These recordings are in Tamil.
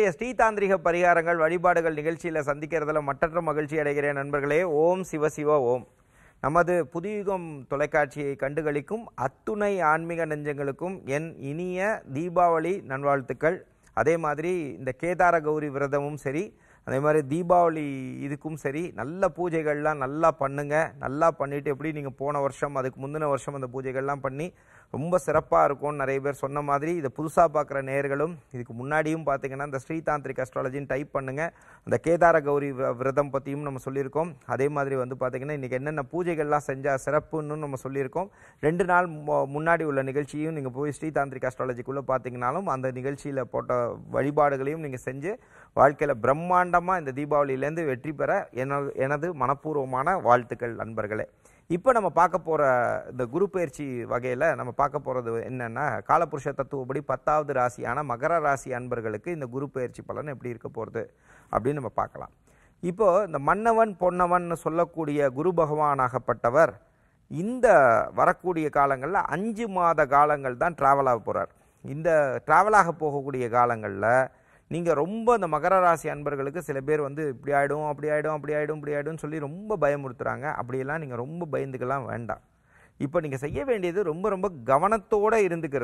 இன்றைய ஸ்ரீ தாந்திரிக பரிகாரங்கள் வழிபாடுகள் நிகழ்ச்சியில் சந்திக்கிறதுல மற்றற்ற மகிழ்ச்சி அடைகிறேன் நண்பர்களே. ஓம் சிவசிவ ஓம். நமது புதுயுகம் தொலைக்காட்சியை கண்டுகளிக்கும் அத்துணை ஆன்மீக நெஞ்சங்களுக்கும் என் இனிய தீபாவளி நல்வாழ்த்துக்கள். அதே மாதிரி இந்த கேதார கௌரி விரதமும் சரி, அதே மாதிரி தீபாவளி இதுக்கும் சரி, நல்ல பூஜைகள்லாம் நல்லா பண்ணுங்க. நல்லா பண்ணிவிட்டு எப்படி நீங்கள் போன வருஷம் அதுக்கு முந்தின வருஷம் அந்த பூஜைகள்லாம் பண்ணி ரொம்ப சிறப்பாக இருக்கும்னு நிறைய பேர் சொன்ன மாதிரி இதை புதுசாக பார்க்குற நேயர்களும் இதுக்கு முன்னாடியும் பார்த்தீங்கன்னா இந்த ஸ்ரீ தாந்திரிக் அஸ்ட்ராலஜின்னு டைப் பண்ணுங்கள். அந்த கேதார கௌரி விரதம் பற்றியும் நம்ம சொல்லியிருக்கோம். அதே மாதிரி வந்து பார்த்திங்கன்னா இன்றைக்கி என்னென்ன பூஜைகள்லாம் செஞ்சால் சிறப்புன்னு நம்ம சொல்லியிருக்கோம். 2 நாள் முன்னாடி உள்ள நிகழ்ச்சியும் நீங்கள் போய் ஸ்ரீ தாந்திரிக் அஸ்ட்ராலஜிக்குள்ளே பார்த்தீங்கன்னாலும் அந்த நிகழ்ச்சியில் போட்ட வழிபாடுகளையும் நீங்கள் செஞ்சு வாழ்க்கையில் பிரம்மாண்டமாக இந்த தீபாவளியிலேருந்து வெற்றி பெற எனது மனப்பூர்வமான வாழ்த்துக்கள் நண்பர்களே. இப்போ நம்ம பார்க்க போகிற இந்த குரு பயிற்சி வகையில் நம்ம பார்க்க போகிறது என்னென்னா, காலபுருஷ தத்துவப்படி 10வது ராசியான மகர ராசி அன்பர்களுக்கு இந்த குரு பயிற்சி பலன் எப்படி இருக்க போகிறது அப்படின்னு நம்ம பார்க்கலாம். இப்போது இந்த மன்னவன் பொன்னவன் சொல்லக்கூடிய குரு பகவானாகப்பட்டவர் இந்த வரக்கூடிய காலங்களில் 5 மாத காலங்கள் தான் ட்ராவல் ஆக போகிறார். இந்த ட்ராவலாக போகக்கூடிய காலங்களில் நீங்கள் ரொம்ப இந்த மகர ராசி அன்பர்களுக்கு சில பேர் வந்து இப்படி ஆகிடும் அப்படி ஆகிடும் அப்படி ஆகிடும் இப்படி ஆகிடும்னு சொல்லி ரொம்ப பயமுறுத்துகிறாங்க. அப்படியெல்லாம் நீங்கள் ரொம்ப பயந்துக்கலாம் வேண்டாம். இப்போ நீங்கள் செய்ய வேண்டியது ரொம்ப கவனத்தோடு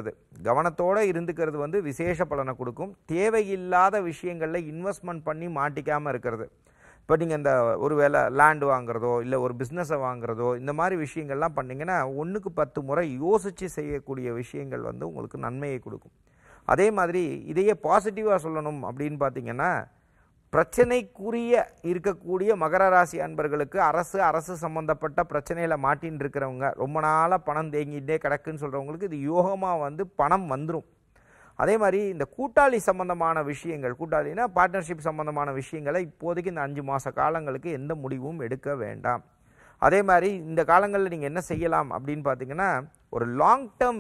இருந்துக்கிறது வந்து விசேஷ பலனை கொடுக்கும். தேவையில்லாத விஷயங்களில் இன்வெஸ்ட்மெண்ட் பண்ணி மாட்டிக்காமல் இருக்கிறது. இப்போ நீங்கள் இந்த ஒரு வேளை லேண்டு வாங்குறதோ இல்லை ஒரு பிஸ்னஸை வாங்குறதோ இந்த மாதிரி விஷயங்கள்லாம் பண்ணிங்கன்னா 1க்கு 10 முறை யோசித்து செய்யக்கூடிய விஷயங்கள் வந்து உங்களுக்கு நன்மையை கொடுக்கும். அதே மாதிரி இதையே பாசிட்டிவாக சொல்லணும் அப்படின்னு பார்த்தீங்கன்னா, பிரச்சனைக்குரிய இருக்கக்கூடிய மகர ராசி அன்பர்களுக்கு அரசு சம்பந்தப்பட்ட பிரச்சனையில் மாட்டின்னு இருக்கிறவங்க, ரொம்ப நாளாக பணம் தேங்கிட்டே கிடக்குன்னு சொல்கிறவங்களுக்கு இது யோகமாக வந்து பணம் வந்துடும். அதே மாதிரி இந்த கூட்டாளி சம்பந்தமான விஷயங்கள், கூட்டாளினா பார்ட்னர்ஷிப் சம்பந்தமான விஷயங்களை இப்போதைக்கு இந்த 5 மாத காலங்களுக்கு எந்த முடிவும் எடுக்க வேண்டாம். அதே மாதிரி இந்த காலங்களில் நீங்கள் என்ன செய்யலாம் அப்படின்னு பார்த்தீங்கன்னா, ஒரு லாங் டேர்ம்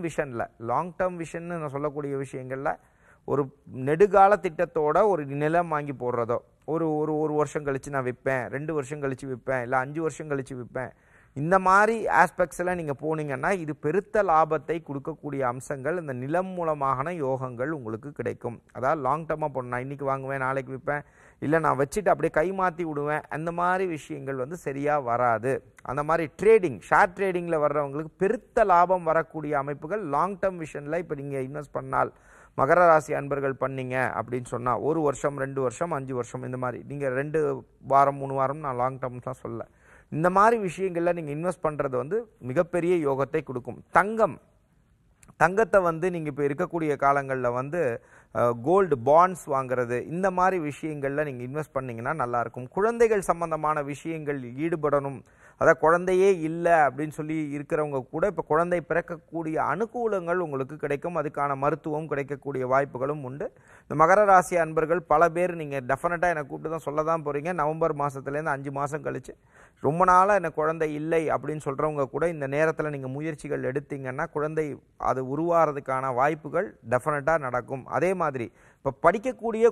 விஷன்னு நான் சொல்லக்கூடிய விஷயங்களில் ஒரு நெடுகால திட்டத்தோட ஒரு நிலம் வாங்கி போடுறதோ, ஒரு வருஷம் கழித்து நான் விற்பேன், 2 வருஷம் கழித்து விற்பேன், இல்லை 5 வருஷம் கழித்து விற்பேன், இந்த மாதிரி ஆஸ்பெக்ட்ஸில் நீங்கள் போனீங்கன்னா இது பெருத்த லாபத்தை கொடுக்கக்கூடிய அம்சங்கள் இந்த நிலம் மூலமான யோகங்கள் உங்களுக்கு கிடைக்கும். அதாவது லாங் டேர்மாக போடணும். நான் இன்றைக்கி வாங்குவேன் நாளைக்கு விற்பேன், இல்லை நான் வச்சுட்டு அப்படியே கை மாற்றி விடுவேன், அந்த மாதிரி விஷயங்கள் வந்து சரியாக வராது. அந்த மாதிரி ஷேர் ட்ரேடிங்கில் வர்றவங்களுக்கு பெருத்த லாபம் வரக்கூடிய அமைப்புகள் லாங் டேர்ம் விஷனில் இப்போ நீங்கள் இன்வெஸ்ட் பண்ணால் மகர ராசி அன்பர்கள் பண்ணீங்க அப்படின்னு சொன்னால் 1 வருஷம் 2 வருஷம் 5 வருஷம் இந்த மாதிரி நீங்கள் 2 வாரம் 3 வாரம் நான் லாங் டேர்ம் தான் சொல்ல, இந்த மாதிரி விஷயங்களில் நீங்கள் இன்வெஸ்ட் பண்ணுறது வந்து மிகப்பெரிய யோகத்தை கொடுக்கும். தங்கத்தை வந்து நீங்கள் இப்போ இருக்கக்கூடிய காலங்களில் வந்து கோல்டு பாண்ட்ஸ் வாங்குறது, இந்த மாதிரி விஷயங்களில் நீங்கள் இன்வெஸ்ட் பண்ணிங்கன்னா நல்லாயிருக்கும். குழந்தைகள் சம்பந்தமான விஷயங்கள் ஈடுபடணும். அதாவது குழந்தையே இல்லை அப்படின்னு சொல்லி இருக்கிறவங்க கூட இப்போ குழந்தை பிறக்கக்கூடிய அனுகூலங்கள் உங்களுக்கு கிடைக்கும். அதுக்கான மருத்துவம் கிடைக்கக்கூடிய வாய்ப்புகளும் உண்டு. இந்த மகர ராசி அன்பர்கள் பல பேர் நீங்கள் டெஃபினட்டாக என்னை கூப்பிட்டு தான் சொல்ல தான் போகிறீங்க. நவம்பர் மாதத்துலேருந்து 5 மாதம் கழித்து ரொம்ப நாளாக எனக்கு குழந்தை இல்லை அப்படின்னு சொல்கிறவங்க கூட இந்த நேரத்தில் நீங்கள் முயற்சிகள் எடுத்தீங்கன்னா குழந்தை அது உருவாகிறதுக்கான வாய்ப்புகள் டெஃபினட்டாக நடக்கும். அதே மாதிரி இப்போ படிக்கக்கூடிய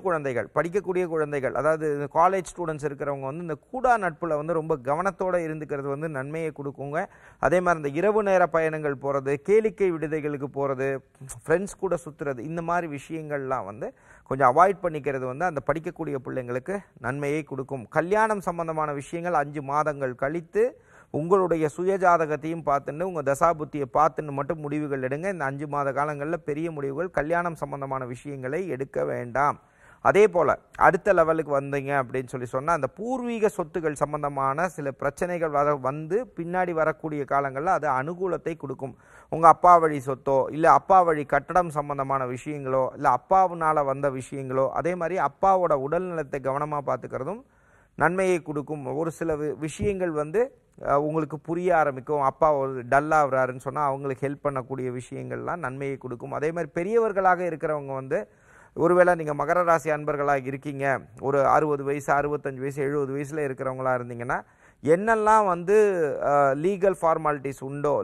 குழந்தைகள் அதாவது காலேஜ் ஸ்டூடெண்ட்ஸ் இருக்கிறவங்க வந்து இந்த கூடா நட்பில் வந்து ரொம்ப கவனத்தோடு இருந்துக்கிறது வந்து நன்மையை கொடுக்குங்க. அதே மாதிரி இந்த இரவு நேர பயணங்கள் போகிறது, கேளிக்கை விடுதிகளுக்கு போகிறது, ஃப்ரெண்ட்ஸ் கூட சுற்றுறது, இந்த மாதிரி விஷயங்கள்லாம் வந்து கொஞ்சம் அவாய்ட் பண்ணிக்கிறது வந்து அந்த படிக்கக்கூடிய பிள்ளைங்களுக்கு நன்மையை கொடுக்கும். கல்யாணம் சம்பந்தமான விஷயங்கள் 5 மாதங்கள் கழித்து உங்களுடைய சுயஜாதகத்தையும் பார்த்துன்னு உங்கள் தசாபுத்தியை பார்த்துன்னு மட்டும் முடிவுகள் எடுங்க. இந்த 5 மாத காலங்களில் பெரிய முடிவுகள் கல்யாணம் சம்பந்தமான விஷயங்களை எடுக்க வேண்டாம். அதே போல் அடுத்த லெவலுக்கு வந்தீங்க அப்படின்னு சொன்னால் அந்த பூர்வீக சொத்துக்கள் சம்பந்தமான சில பிரச்சனைகள் வந்து பின்னாடி வரக்கூடிய காலங்களில் அது அனுகூலத்தை கொடுக்கும். உங்கள் அப்பா வழி சொத்தோ இல்லை அப்பா வழி கட்டடம் சம்பந்தமான விஷயங்களோ இல்லை அப்பாவுனால் வந்த விஷயங்களோ, அதே மாதிரி அப்பாவோட உடல்நலத்தை கவனமாக பார்த்துக்கிறதும் நன்மையை கொடுக்கும். ஒரு சில விஷயங்கள் வந்து உங்களுக்கு புரிய ஆரம்பிக்கும். அப்பா ஒரு டல்லாகிறாருன்னு சொன்னால் அவங்களுக்கு ஹெல்ப் பண்ணக்கூடிய விஷயங்கள்லாம் நன்மையை கொடுக்கும். அதே மாதிரி பெரியவர்களாக இருக்கிறவங்க வந்து ஒருவேளை நீங்கள் மகர ராசி அன்பர்களாக இருக்கீங்க, ஒரு 60 வயசு 65 வயசு 70 வயசில் இருக்கிறவங்களா இருந்தீங்கன்னா என்னெல்லாம் வந்து லீகல் ஃபார்மாலிட்டிஸ்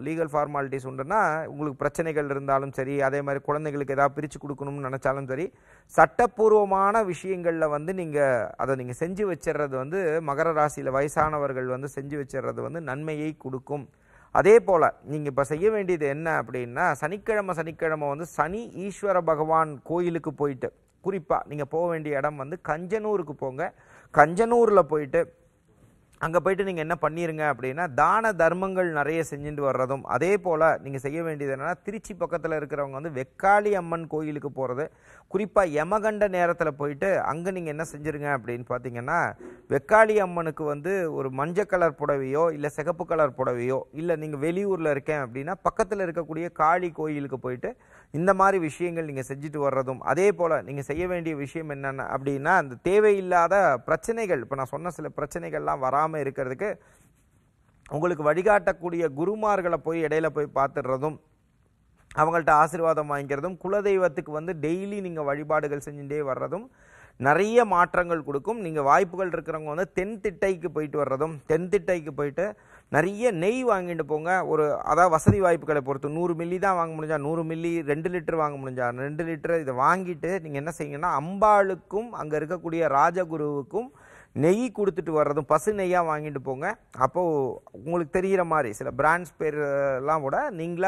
உண்டுன்னா உங்களுக்கு பிரச்சனைகள் இருந்தாலும் சரி, அதே மாதிரி குழந்தைகளுக்கு ஏதாவது பிரித்து கொடுக்கணும்னு நினச்சாலும் சரி, சட்டப்பூர்வமான விஷயங்களில் வந்து நீங்கள் செஞ்சு வச்சிடுறது வந்து மகர ராசியில் வயசானவர்கள் வந்து செஞ்சு வச்சிடுறது வந்து நன்மையை கொடுக்கும். அதே போல் நீங்கள் இப்போ செய்ய வேண்டியது என்ன அப்படின்னா, சனிக்கிழமை வந்து சனி ஈஸ்வர பகவான் கோயிலுக்கு போயிட்டு குறிப்பாக நீங்கள் போக வேண்டிய இடம் வந்து கஞ்சனூருக்கு போங்க. கஞ்சனூரில் போயிட்டு அங்கே போயிட்டு நீங்கள் என்ன பண்ணிடுங்க அப்படின்னா தான தர்மங்கள் நிறைய செஞ்சுட்டு வர்றதும், அதே போல் நீங்கள் செய்ய வேண்டியது என்னென்னா திருச்சி பக்கத்தில் இருக்கிறவங்க வந்து வெக்காளி அம்மன் கோயிலுக்கு போகிறது. குறிப்பாக யமகண்ட நேரத்தில் போயிட்டு அங்கே நீங்கள் என்ன செஞ்சுருங்க அப்படின்னு பார்த்தீங்கன்னா வெக்காளி அம்மனுக்கு வந்து ஒரு மஞ்சள் கலர் புடவையோ இல்லை சிகப்பு கலர் புடவையோ, இல்லை நீங்கள் வெளியூரில் இருக்கேன் அப்படின்னா பக்கத்தில் இருக்கக்கூடிய காளி கோயிலுக்கு போயிட்டு இந்த மாதிரி விஷயங்கள் நீங்கள் செஞ்சுட்டு வர்றதும், அதே போல் நீங்கள் செய்ய வேண்டிய விஷயம் என்னென்ன அப்படின்னா அந்த தேவையில்லாத பிரச்சனைகள், இப்போ நான் சொன்ன சில பிரச்சனைகள்லாம் வராமல் இருக்கிறதுக்கு உங்களுக்கு வழிகாட்டக்கூடிய குருமார்களை போய் இடையில போய் பார்த்துடுறதும், அவங்கள்ட்ட ஆசீர்வாதம் வாங்கிக்கிறதும், குலதெய்வத்துக்கு வந்து டெய்லி நீங்கள் வழிபாடுகள் செஞ்சுட்டே வர்றதும் நிறைய மாற்றங்கள் கொடுக்கும். நீங்கள் வாய்ப்புகள் இருக்கிறவங்க வந்து தென்திட்டைக்கு போயிட்டு வர்றதும், தென்திட்டைக்கு போயிட்டு நிறைய நெய் வாங்கிட்டு போங்க. அதாவது வசதி வாய்ப்புகளை பொறுத்து 100 மில்லி தான் வாங்க முடிஞ்சா 100 மில்லி, 2 லிட்டர் வாங்க முடிஞ்சா 2 லிட்டர் இதை வாங்கிட்டு நீங்கள் என்ன செய்யுங்கன்னா அம்பாளுக்கும் அங்கே இருக்கக்கூடிய ராஜகுருவுக்கும் நெய் கொடுத்துட்டு வர்றதும் பசு நெய்யாக வாங்கிட்டு போங்க. அப்போது உங்களுக்கு தெரிகிற மாதிரி சில பிராண்ட்ஸ் பேர்லாம் கூட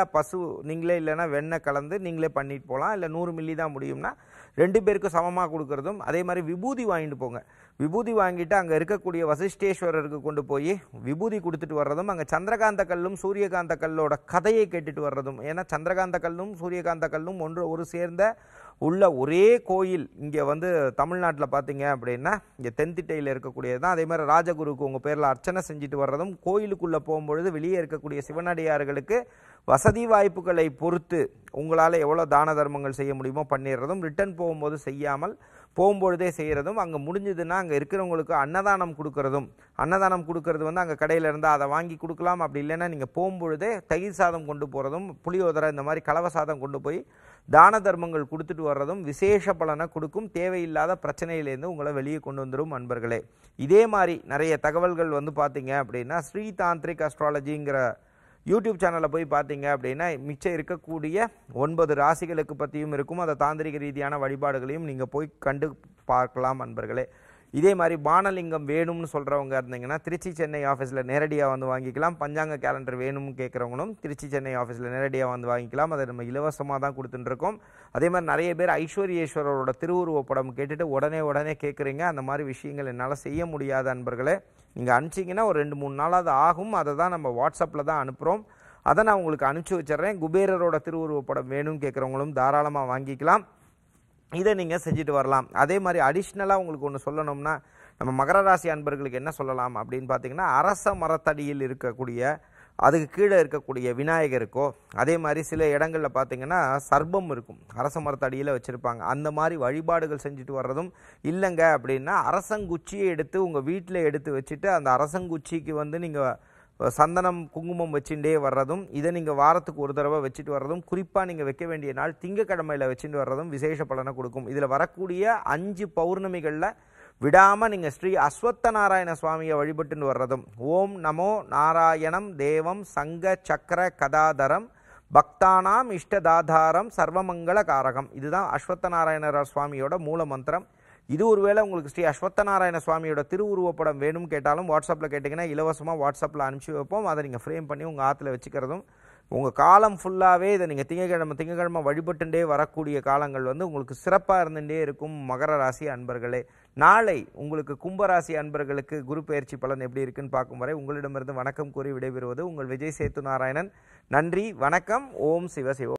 நீங்களே இல்லைன்னா வெண்ணெய் கலந்து நீங்களே பண்ணிட்டு போகலாம். இல்லை 100 மில்லி தான் முடியும்னா 2 பேருக்கும் சமமாக கொடுக்குறதும். அதே மாதிரி விபூதி வாங்கிட்டு போங்க. விபூதி வாங்கிட்டு அங்கே இருக்கக்கூடிய வசிஷ்டேஸ்வரருக்கு கொண்டு போய் விபூதி கொடுத்துட்டு வர்றதும், அங்கே சந்திரகாந்த கல்லும் சூரியகாந்த கல்லோட கதையை கேட்டுட்டு வர்றதும். ஏன்னா சந்திரகாந்த கல்லும் சூரியகாந்த கல்லும் ஒரு சேர்ந்த உள்ள ஒரே கோயில் இங்கே வந்து தமிழ்நாட்டில் பார்த்தீங்க அப்படின்னா இங்கே தென்திட்டையில் இருக்கக்கூடியது தான். அதே மாதிரி ராஜகுருக்கு உங்கள் பேரில் அர்ச்சனை செஞ்சுட்டு வர்றதும், கோயிலுக்குள்ளே போகும்பொழுது வெளியே இருக்கக்கூடிய சிவனடியார்களுக்கு வசதி வாய்ப்புகளை பொறுத்து உங்களால் எவ்வளோ தான தர்மங்கள் செய்ய முடியுமோ பண்ணிடுறதும், ரிட்டர்ன் போகும்போது செய்யாமல் போகும்பொழுதே செய்கிறதும், அங்கே முடிஞ்சதுன்னா அங்கே இருக்கிறவங்களுக்கு அன்னதானம் கொடுக்கறதும். அன்னதானம் கொடுக்கறது வந்து அங்கே கடையில் இருந்தால் அதை வாங்கி கொடுக்கலாம். அப்படி இல்லைன்னா நீங்கள் போகும்பொழுதே தயிர் சாதம் கொண்டு போகிறதும், புளியோதரை இந்த மாதிரி கலவை சாதம் கொண்டு போய் தான தர்மங்கள் கொடுத்துட்டு வர்றதும் விசேஷ பலனை கொடுக்கும். தேவையில்லாத பிரச்சனையிலேருந்து உங்களை வெளியே கொண்டு வந்துடும் அன்பர்களே. இதே மாதிரி நிறைய தகவல்கள் வந்து பார்த்தீங்க அப்படின்னா ஸ்ரீ தாந்திரிக் அஸ்ட்ராலஜிங்கிற யூடியூப் சேனலில் போய் பார்த்தீங்க அப்படின்னா மிச்சம் இருக்கக்கூடிய 9 ராசிகளுக்கு பற்றியும் இருக்கும். அதை தாந்திரிக ரீதியான வழிபாடுகளையும் நீங்கள் போய் கண்டு பார்க்கலாம் அன்பர்களே. இதே மாதிரி பானலிங்கம் வேணும்னு சொல்கிறவங்க இருந்தீங்கன்னா திருச்சி சென்னை ஆஃபீஸில் நேரடியாக வந்து வாங்கிக்கலாம். பஞ்சாங்க கேலண்டர் வேணும்னு கேட்குறவங்களும் திருச்சி சென்னை ஆஃபீஸில் நேரடியாக வந்து வாங்கிக்கலாம். அதை நம்ம இலவசமாக தான் கொடுத்துட்டுருக்கோம். அதே மாதிரி நிறைய பேர் ஐஸ்வர்யேஸ்வரோட திருவுருவப் படம் கேட்டுட்டு உடனே கேட்குறீங்க. அந்த மாதிரி விஷயங்கள் என்னால் செய்ய முடியாத அன்பர்களே. நீங்கள் அனுப்பிச்சிங்கன்னா ஒரு 2-3 நாளாவது ஆகும். அதை தான் நம்ம வாட்ஸ்அப்பில் தான் அனுப்புகிறோம். அதை நான் உங்களுக்கு அனுப்பிச்சி வச்சிட்றேன். குபேரரோட திருவுருவப் படம் வேணும்னு கேட்குறவங்களும் தாராளமாக வாங்கிக்கலாம். இதை நீங்கள் செஞ்சுட்டு வரலாம். அதே மாதிரி அடிஷ்னலாக உங்களுக்கு ஒன்று சொல்லணும்னா நம்ம மகர ராசி அன்பர்களுக்கு என்ன சொல்லலாம் அப்படின்னு பார்த்தீங்கன்னா அரச மரத்தடியில் இருக்கக்கூடிய அதுக்கு கீழே இருக்கக்கூடிய விநாயகருக்கோ, அதே மாதிரி சில இடங்களில் பார்த்தீங்கன்னா சர்ப்பம் இருக்கும், அரச மரத்தடியில் வச்சுருப்பாங்க. அந்த மாதிரி வழிபாடுகள் செஞ்சுட்டு வர்றதும் இல்லைங்க அப்படின்னா அரசங்குச்சியை எடுத்து உங்கள் வீட்டில் எடுத்து வச்சுட்டு அந்த அரசங்குச்சிக்கு வந்து நீங்கள் சந்தனம் குங்குமம் வச்சுட்டே வர்றதும், இதை நீங்கள் வாரத்துக்கு ஒரு தடவை வச்சுட்டு வர்றதும், குறிப்பாக நீங்கள் வைக்க வேண்டிய நாள் திங்கக்கிழமையில் வச்சுட்டு வர்றதும் விசேஷ பலனை கொடுக்கும். இதில் வரக்கூடிய 5 பௌர்ணமிகளில் விடாமல் நீங்கள் ஸ்ரீ அஸ்வத்த நாராயண சுவாமியை வழிபட்டுன்னு வர்றதும், ஓம் நமோ நாராயணம் தேவம் சங்க சக்கர கதாதரம் பக்தானாம் இஷ்டதாதாரம் சர்வமங்கள காரகம். இதுதான் அஸ்வத்த நாராயண சுவாமியோட மூல மந்திரம். இது ஒருவேளை உங்களுக்கு ஸ்ரீ அஸ்வத்த நாராயண சுவாமியோட திருவுருவப்படம் வேணும் கேட்டாலும் வாட்ஸ்அப்பில் கேட்டிங்கன்னா இலவசமாக வாட்ஸ்அப்பில் அனுப்பிச்சி வைப்போம். அதை நீங்கள் ஃப்ரேம் பண்ணி உங்கள் ஆற்றுல வச்சுக்கிறதும், உங்கள் காலம் ஃபுல்லாகவே இதை நீங்கள் திங்கக்கிழமை வழிபட்டுட்டே வரக்கூடிய காலங்கள் வந்து உங்களுக்கு சிறப்பாக இருந்துகிட்டே இருக்கும். மகர ராசி அன்பர்களே, நாளை உங்களுக்கு கும்பராசி அன்பர்களுக்கு குரு பெயர்ச்சி பலன் எப்படி இருக்குன்னு பார்க்கும் வரை உங்களிடமிருந்து வணக்கம் கூறி விடைபெறுவது உங்கள் விஜய் சேத்து நாராயணன். நன்றி, வணக்கம். ஓம் சிவ சிவ.